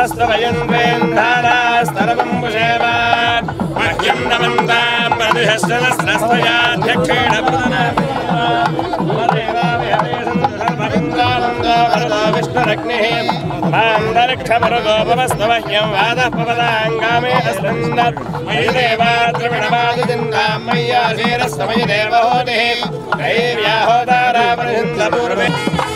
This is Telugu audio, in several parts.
स्तवयन्वेन्धारास्तरवम्बुषेवान् मह्यं नमन्तां प्रतिहस्तनस्रस्तयाध्यक्षेण विष्णुरग्निः मान्दरक्षमरुगोपवस्तवह्यं वादः पवदाङ्गामे अस्मिन् मयि देवाद्रविणवादिन्दां मय्याशीरस्तमयि देवहोतिः दैव्याहोदारापरिहिन्दपूर्वे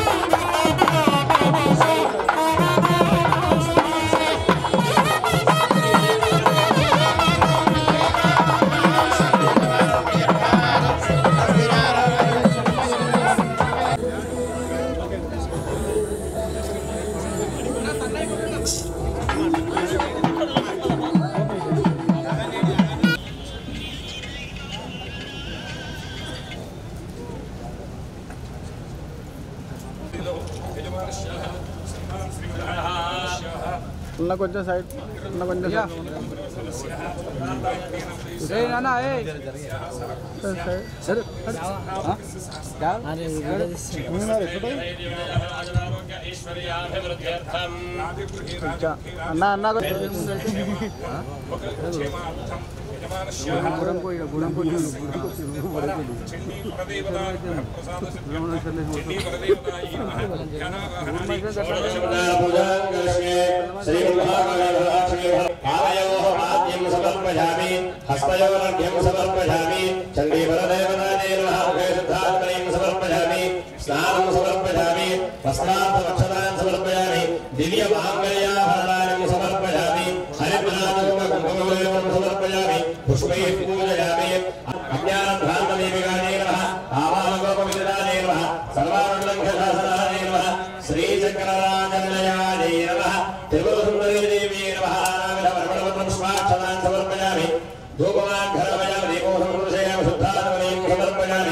కొంచెం సైడ్ కొంచెం నానా సరే అన్న అన్న గుణం समर्पयामि हस्तयोर्घ्यं समर्पयामि चण्डीवरदेवतायै नमः शुद्धात्मनीं समर्पयामि स्नानं समर्पयामि वस्त्रार्थवक्षदानं समर्पयामि दिव्यमाङ्गल्याभरणानि समर्पयामि हरिद्राकुङ्कुमं समर्पयामि पुष्पैः पूजयामि अज्ञानभ्रान्तदेविकायै नमः आवाहनगोपविदनायै नमः सर्वानुलङ्घ्यशासनायै नमः श्रीचक्रराजनिलयायै नमः त्रिपुरसुन्दरीदेव्यै नमः पुष्पाक्षदान् समर्पयामि धूपमाघ्रापयामि दीपो समर्पयामि शुद्धात्मनीं समर्पयामि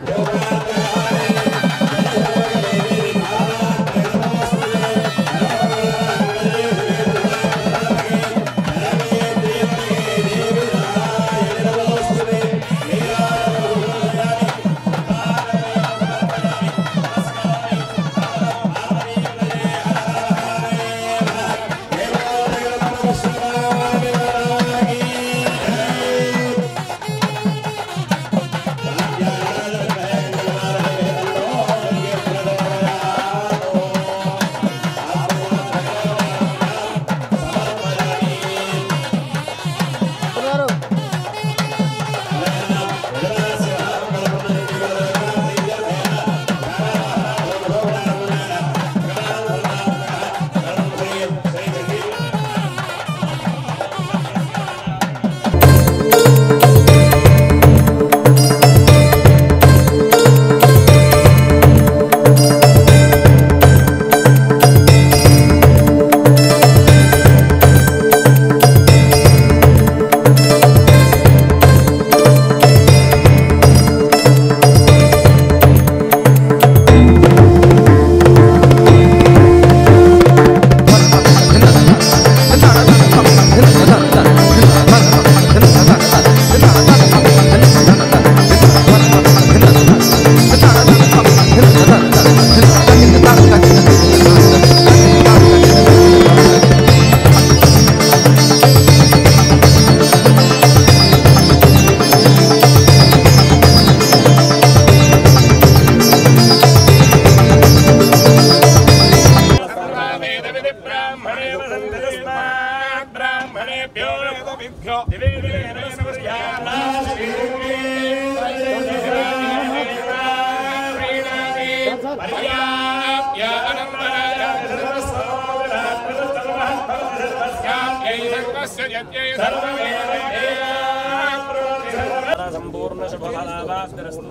संपूर्ण शुभफलाभास्तरस्तु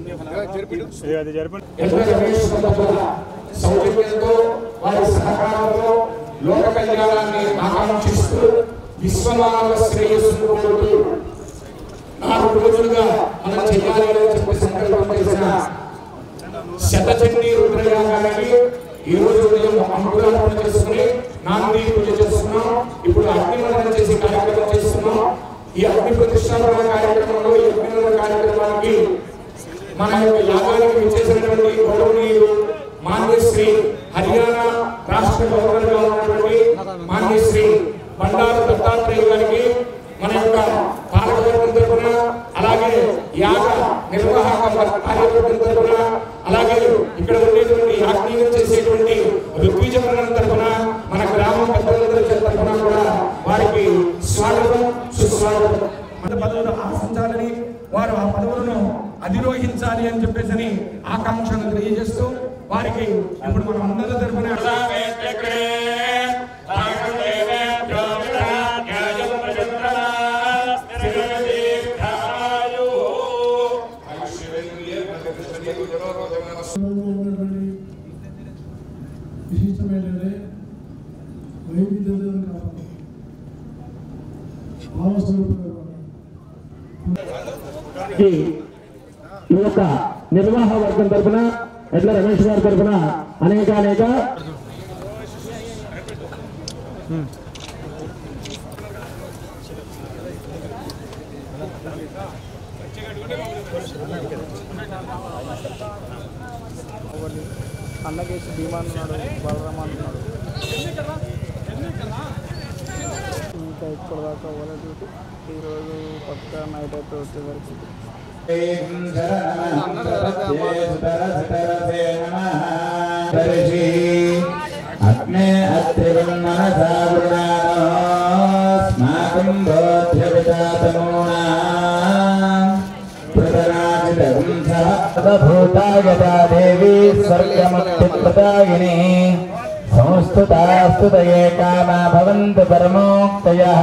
సౌజన్యంతో వారి సహకారంతో లోక కళ్యాణాన్ని ఆకాంక్షిస్తూ విశ్వమానవ శ్రేయస్సును కోరుతూ 4 రోజులుగా మనం చేయాలి అని చెప్పి సంకల్పం చేసిన శతచండీ రుద్రయాగానికి ఈ రోజు ఉదయం అంకురార్పణ చేసుకుని నాంది పూజ చేస్తున్నాం. ఇప్పుడు అగ్నిమండనం చేసి కార్యక్రమం చేస్తున్నాం. ఈ అగ్ని ప్రతిష్టాపన కార్యక్రమంలో ఈ అగ్నిమండన కార్యక్రమానికి మన యొక్క యాగానికి విచ్చేసినటువంటి గౌరవనీయులు మాన్యశ్రీ హర్యానా రాష్ట్ర గవర్నర్గా ఉన్నటువంటి మాన్య బండారు దత్తాత్రేయ గారికి మన యొక్క పాలకవర్గం తరఫున, అలాగే యాగ నిర్వాహక కార్యవర్గం తరఫున, అలాగే ఇక్కడ ఉండేటువంటి యాజ్ఞికం చేసేటువంటి ఋగ్విజవర్గం తరఫున, మన గ్రామ పెద్దలందరి తరఫున కూడా వారికి స్వాగతం సుస్వాగతం. మన పదవులు ఆశించాలని, వారు ఆ పదవులను అధిరోహించాలి అని చెప్పేసి ఆకాంక్షను తెలియజేస్తూ వారికి ఇప్పుడు మనం అందరి తరఫున విశిష్టమైనటువంటి వైవిధ్యతను కాపాడు ఈ యొక్క నిర్వాహ వర్గం తరఫున ఎడ్ల రమేష్ గారి తరఫున అనేక అన్నకేసి భీమా అన్నాడు, బలరామ అన్నాడు. ఇంకా ఇక్కడ దాకా వాళ్ళకి ఈరోజు పక్క నైట్ అయితే వచ్చేసరికి అగ్నే అత్రివన్నసాగుణాస్మాకం బోధ్యవితాతమూనా భూతాయతా దేవీ స్వర్గముక్తిప్రదాయిని సంస్తుతాస్తుతయే కామా భవంతు పరమోక్తయః.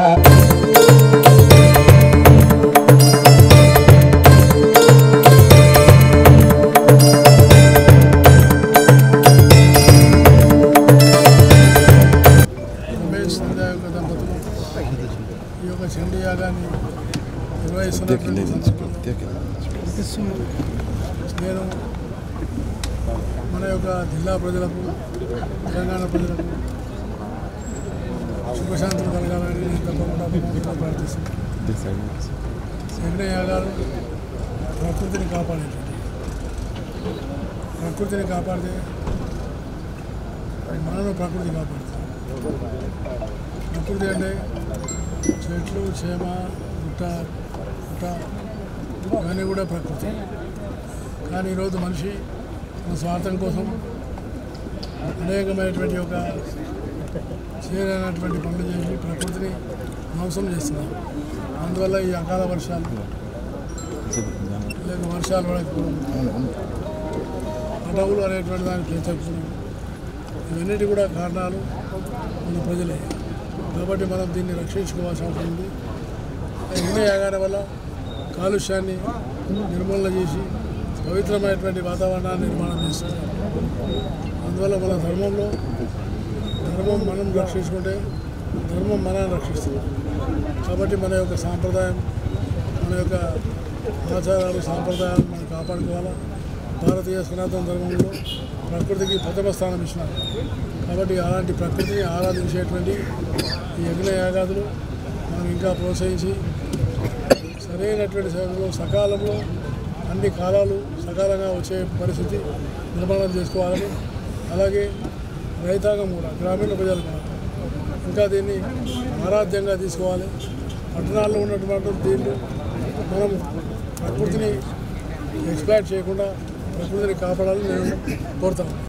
రమేష్ సంధ్య యొక్క దంపతులు ఈ యొక్క చండీ యాగాన్ని నిర్వహిస్తున్నటువంటి సందర్భంలో నేను మన యొక్క జిల్లా ప్రజలకు, తెలంగాణ ప్రజలకు శుభశాంతులు కలగాలని నేను తప్పకుండా ప్రార్థిస్తున్నాను. యజ్ఞయాగాలు ప్రకృతిని కాపాడేటువంటి, ప్రకృతిని కాపాడితే మనను ప్రకృతి కాపాడుతుంది. ప్రకృతి అంటే చెట్లు, చేమ, గుట్ట, పుట్ట ఇవన్నీ కూడా ప్రకృతి. కానీ ఈరోజు మనిషి మన స్వార్థం కోసం అనేకమైనటువంటి ఒక చేయలేనటువంటి పనులు చేసి ప్రకృతిని ధ్వంసం చేస్తున్నారు. అందువల్ల ఈ అకాల వర్షాలు లేక వర్షాలు పడకపోవడం, అడవులు అనేటువంటి దాన్ని పెంచకపోవడం, ఇవన్నిటి కూడా కారణాలు మన ప్రజలే. కాబట్టి మనం దీన్ని రక్షించుకోవాల్సి ఉంటుంది. ఎన్నో యాగాల వల్ల కాలుష్యాన్ని నిర్మూలన చేసి పవిత్రమైనటువంటి వాతావరణాన్ని నిర్మాణం చేస్తుంది. అందువల్ల మన ధర్మం మనం రక్షించుకుంటే ధర్మం మనల్ని రక్షిస్తుంది. కాబట్టి మన యొక్క సాంప్రదాయం, మన యొక్క ఆచారాలు, సాంప్రదాయాలు మనం కాపాడుకోవాలా. భారతీయ సనాతన ధర్మంలో ప్రకృతికి ప్రథమ స్థానం ఇచ్చినారు. కాబట్టి అలాంటి ప్రకృతిని ఆరాధించేటువంటి ఈ యజ్ఞ యాగాదులు మనం ఇంకా ప్రోత్సహించి సరైనటువంటి సమయంలో సకాలంలో అన్ని కాలాలు సకాలంగా వచ్చే పరిస్థితి నిర్మాణం చేసుకోవాలని, అలాగే రైతాంగం కూడా, గ్రామీణ ప్రజలు కూడా ఇంకా దీన్ని ఆరాధ్యంగా తీసుకోవాలి. పట్టణాల్లో ఉన్నటువంటి దీన్ని మనం ప్రకృతిని ఎక్స్ప్లాయిట్ చేయకుండా ప్రకృతిని కాపాడాలని నేను కోరుతాను.